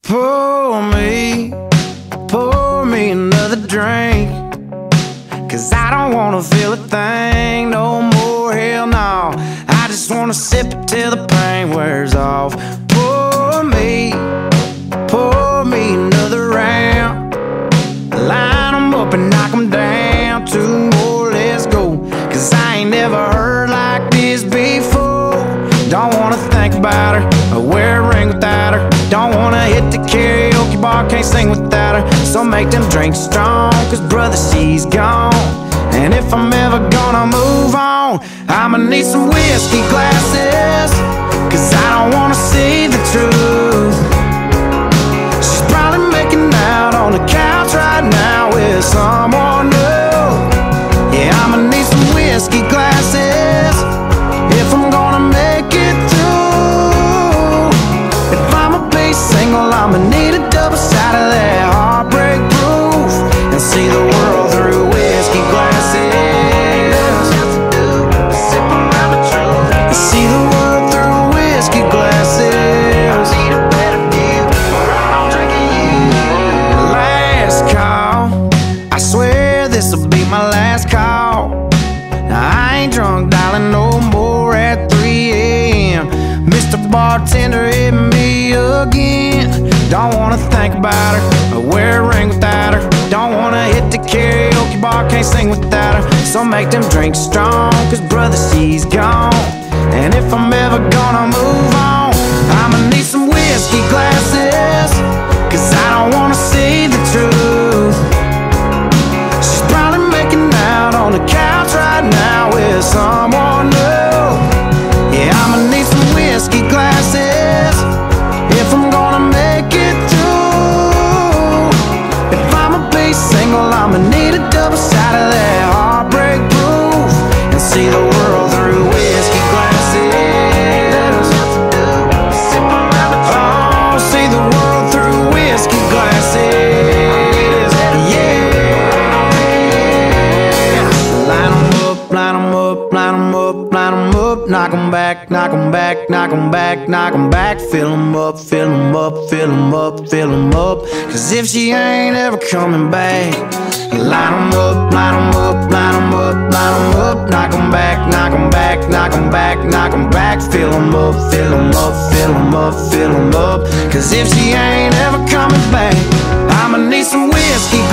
Pour me another drink, 'cause I don't wanna feel a thing no more, hell no. I just wanna sip it till the pain wears off. Pour me another round. Line 'em up and knock 'em down. Two more, let's go, 'cause I ain't never heard like this before. Don't wanna think about her or wear a ring without her. Don't wanna hit the karaoke bar, can't sing without her. So make them drinks strong, 'cause brother, she's gone. And if I'm ever gonna move on, I'ma need some whiskey glasses, 'cause I don't wanna see the truth. She's probably making out on the couch right now with someone new. Yeah, I'ma need some whiskey glasses if I'm gonna make it through. If I'ma be single, I'ma need a double shot of that heartbreak proof, and see the world through whiskey glasses. Sip around the truth and see the world through whiskey glasses. I need a better view, or I'm drinking you. Last call, I swear this'll be my last call. Now I ain't drunk, darling, no more at 3 a.m. Mr. Bartender, hit me again. Don't wanna think about her or wear a ring without her. Don't wanna hit the karaoke bar, can't sing without her. So make them drinks strong, 'cause brother, she's gone. And if I'm ever gonna move on, I'ma need some whiskey glasses, 'cause I don't wanna see the truth. She's probably making out on the couch right now with someone new. Yeah, I'ma need some whiskey glasses if I'm gonna make it through. If I'ma be single, I'ma need a double shot of that heartbreak proof, and see the world through whiskey glasses. Oh, see the world through whiskey glasses. Yeah. Line 'em up, line 'em up, line 'em up, line 'em up. Knock 'em back, knock 'em back, knock 'em back, knock 'em back. Fill 'em up, fill 'em up, fill 'em up, fill 'em up. 'Cause if she ain't ever coming back, line 'em up, line 'em up, line 'em up, line 'em up. Knock 'em back, knock 'em back, knock 'em back, knock 'em back. Fill 'em up, fill 'em up, fill 'em up, fill 'em up. 'Cause if she ain't ever coming back, I'ma need some whiskey